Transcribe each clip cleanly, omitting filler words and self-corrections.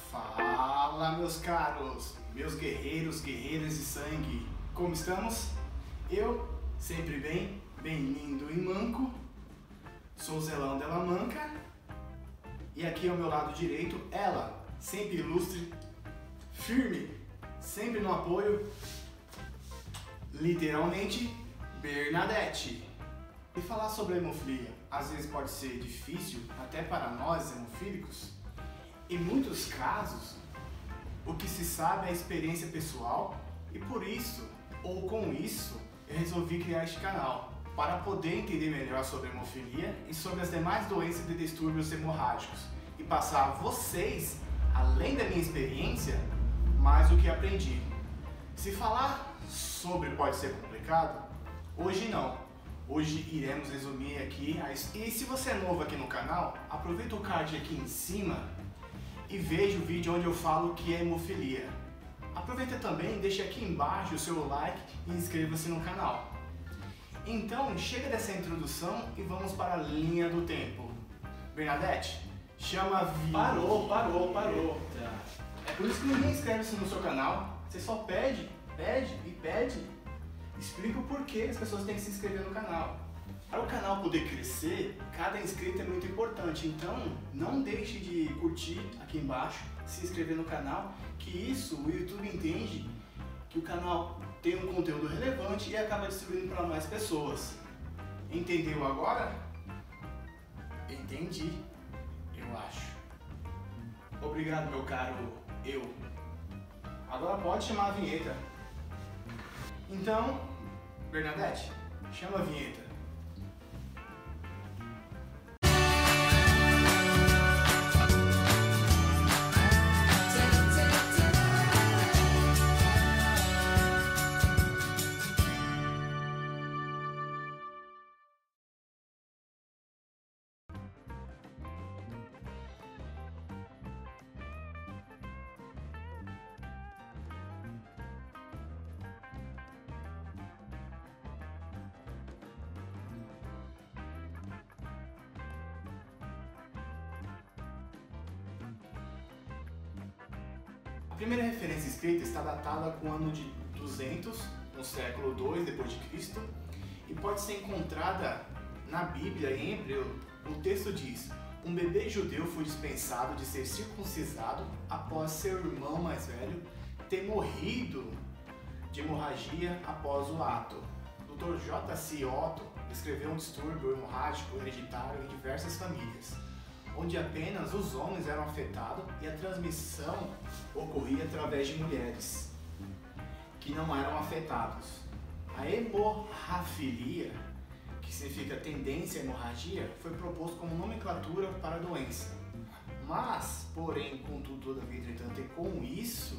Fala, meus caros, meus guerreiros, guerreiras de sangue, como estamos? Eu, sempre bem lindo e manco, sou o Zelão Della Manca, e aqui ao meu lado direito, ela, sempre ilustre, firme, sempre no apoio, literalmente, Bernadette. E falar sobre a hemofilia, às vezes pode ser difícil, até para nós hemofílicos. Em muitos casos, o que se sabe é a experiência pessoal e por isso, ou com isso, eu resolvi criar este canal para poder entender melhor sobre a hemofilia e sobre as demais doenças de distúrbios hemorrágicos e passar a vocês, além da minha experiência, mais o que aprendi. Se falar sobre pode ser complicado, hoje não. Hoje iremos resumir aqui, e se você é novo aqui no canal, aproveita o card aqui em cima e veja o vídeo onde eu falo que é hemofilia. Aproveita também, deixa aqui embaixo o seu like e inscreva-se no canal. Então, chega dessa introdução e vamos para a linha do tempo. Bernadette, chama a vídeo. Parou. É por isso que ninguém inscreve-se no seu canal. Você só pede. Explica o porquê as pessoas têm que se inscrever no canal. Para o canal poder crescer, cada inscrito é muito importante, então não deixe de curtir aqui embaixo, se inscrever no canal, que isso o YouTube entende que o canal tem um conteúdo relevante e acaba distribuindo para mais pessoas. Entendeu agora? Entendi, eu acho. Obrigado, meu caro eu. Agora pode chamar a vinheta. Então, Bernadette, chama a vinheta. A primeira referência escrita está datada com o ano de 200, no século II d.C., e pode ser encontrada na Bíblia em hebreu. O texto diz: um bebê judeu foi dispensado de ser circuncisado após seu irmão mais velho ter morrido de hemorragia após o ato. Dr. J.C. Otto descreveu um distúrbio hemorrágico hereditário em diversas famílias, onde apenas os homens eram afetados e a transmissão ocorria através de mulheres que não eram afetados. A hemorrafilia, que significa tendência à hemorragia, foi proposto como nomenclatura para a doença. Mas, porém, contudo, todavia, entretanto, e com isso,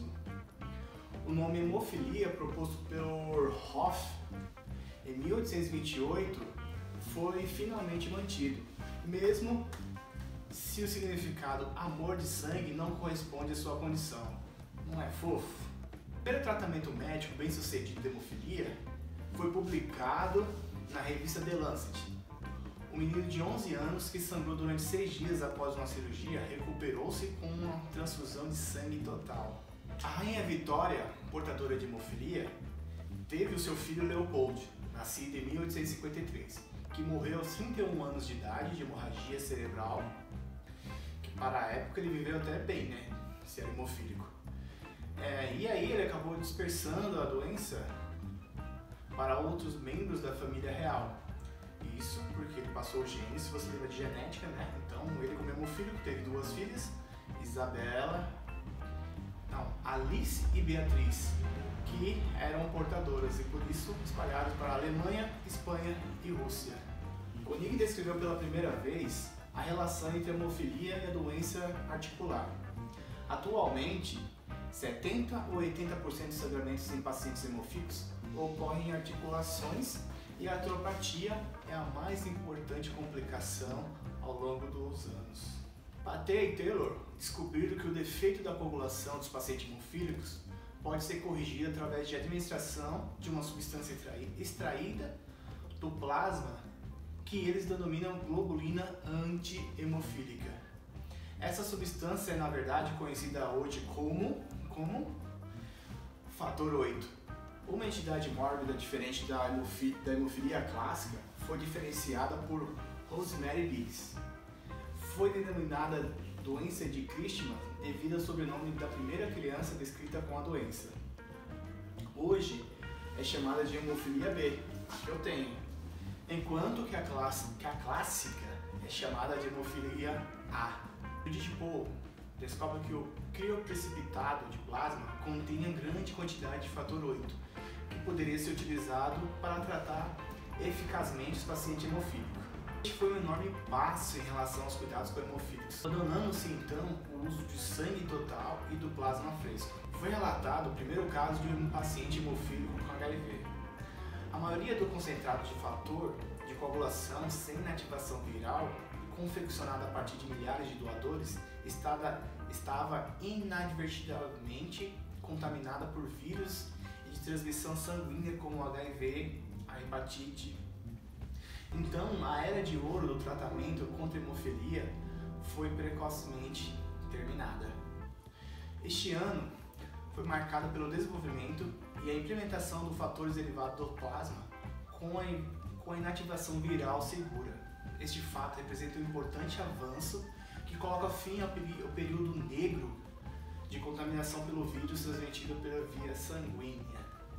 o nome hemofilia proposto pelo Hoff em 1828 foi finalmente mantido, mesmo se o significado amor de sangue não corresponde à sua condição. Não é fofo? Pelo tratamento médico bem sucedido de hemofilia, foi publicado na revista The Lancet. Um menino de 11 anos que sangrou durante 6 dias após uma cirurgia recuperou-se com uma transfusão de sangue total. A rainha Vitória, portadora de hemofilia, teve o seu filho Leopold, nascido em 1853, que morreu aos 31 anos de idade de hemorragia cerebral. Para a época ele viveu até bem, né? Se era hemofílico. E aí ele acabou dispersando a doença para outros membros da família real. Isso porque ele passou o gene, se você lembra de genética, né? Então ele, como hemofílico, teve 2 filhas, Alice e Beatriz, que eram portadoras e por isso espalhadas para a Alemanha, Espanha e Rússia. Koenig descreveu pela primeira vez a relação entre a hemofilia e a doença articular. Atualmente, 70 ou 80% dos sangramentos em pacientes hemofílicos ocorrem em articulações e a artropatia é a mais importante complicação ao longo dos anos. Patey e Taylor descobriram que o defeito da coagulação dos pacientes hemofílicos pode ser corrigido através de administração de uma substância extraída do plasma que eles denominam globulina anti-hemofílica. Essa substância é na verdade conhecida hoje como fator 8. Uma entidade mórbida diferente da hemofilia clássica foi diferenciada por Rosemary Biggs. Foi denominada doença de Christmas devido ao sobrenome da primeira criança descrita com a doença. Hoje é chamada de hemofilia B, a que eu tenho, enquanto que a clássica é chamada de hemofilia A. O Digipol descobre que o crioprecipitado de plasma continha grande quantidade de fator 8, que poderia ser utilizado para tratar eficazmente os pacientes hemofílicos. Este foi um enorme passo em relação aos cuidados com hemofílicos, abandonando-se então o uso de sangue total e do plasma fresco. Foi relatado o primeiro caso de um paciente hemofílico com HIV. A maioria do concentrado de fator de coagulação sem inativação viral, confeccionado a partir de milhares de doadores, estava inadvertidamente contaminada por vírus de transmissão sanguínea como o HIV, a hepatite. Então, a era de ouro do tratamento contra a hemofilia foi precocemente terminada. Este ano foi marcado pelo desenvolvimento e a implementação de fatores derivados do plasma com a inativação viral segura. Este fato representa um importante avanço que coloca fim ao período negro de contaminação pelo vírus transmitido pela via sanguínea.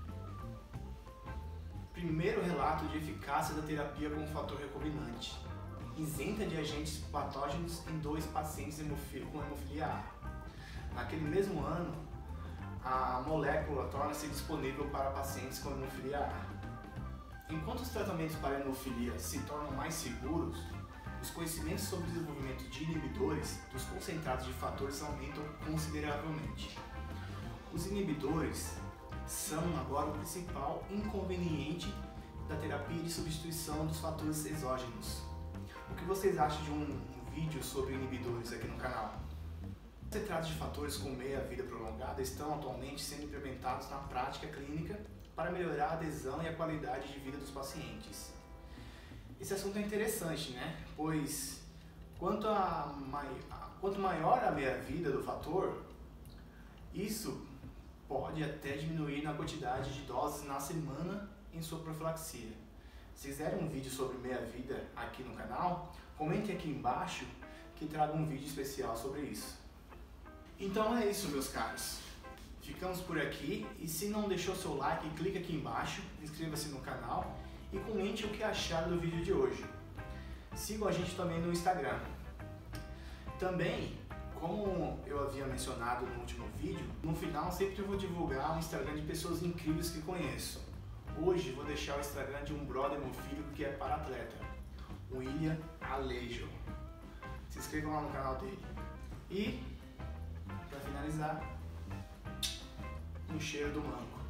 Primeiro relato de eficácia da terapia com fator recombinante, isenta de agentes patógenos em 2 pacientes com hemofilia A. Naquele mesmo ano, a molécula torna-se disponível para pacientes com hemofilia A. Enquanto os tratamentos para a hemofilia se tornam mais seguros, os conhecimentos sobre o desenvolvimento de inibidores dos concentrados de fatores aumentam consideravelmente. Os inibidores são agora o principal inconveniente da terapia de substituição dos fatores exógenos. O que vocês acham de um vídeo sobre inibidores aqui no canal? Os concentrados de fatores com meia-vida prolongada estão atualmente sendo implementados na prática clínica para melhorar a adesão e a qualidade de vida dos pacientes. Esse assunto é interessante, né? Pois quanto maior a meia-vida do fator, isso pode até diminuir na quantidade de doses na semana em sua profilaxia. Se quiserem um vídeo sobre meia-vida aqui no canal, comentem aqui embaixo que trago um vídeo especial sobre isso. Então é isso, meus caros. Ficamos por aqui e se não deixou seu like, clique aqui embaixo, inscreva-se no canal e comente o que acharam do vídeo de hoje. Sigam a gente também no Instagram. Também, como eu havia mencionado no último vídeo, no final sempre eu vou divulgar um Instagram de pessoas incríveis que conheço. Hoje vou deixar o Instagram de um brother hemofílico que é para-atleta, o William Alejo. Se inscrevam lá no canal dele. E, para finalizar, um cheiro do mango.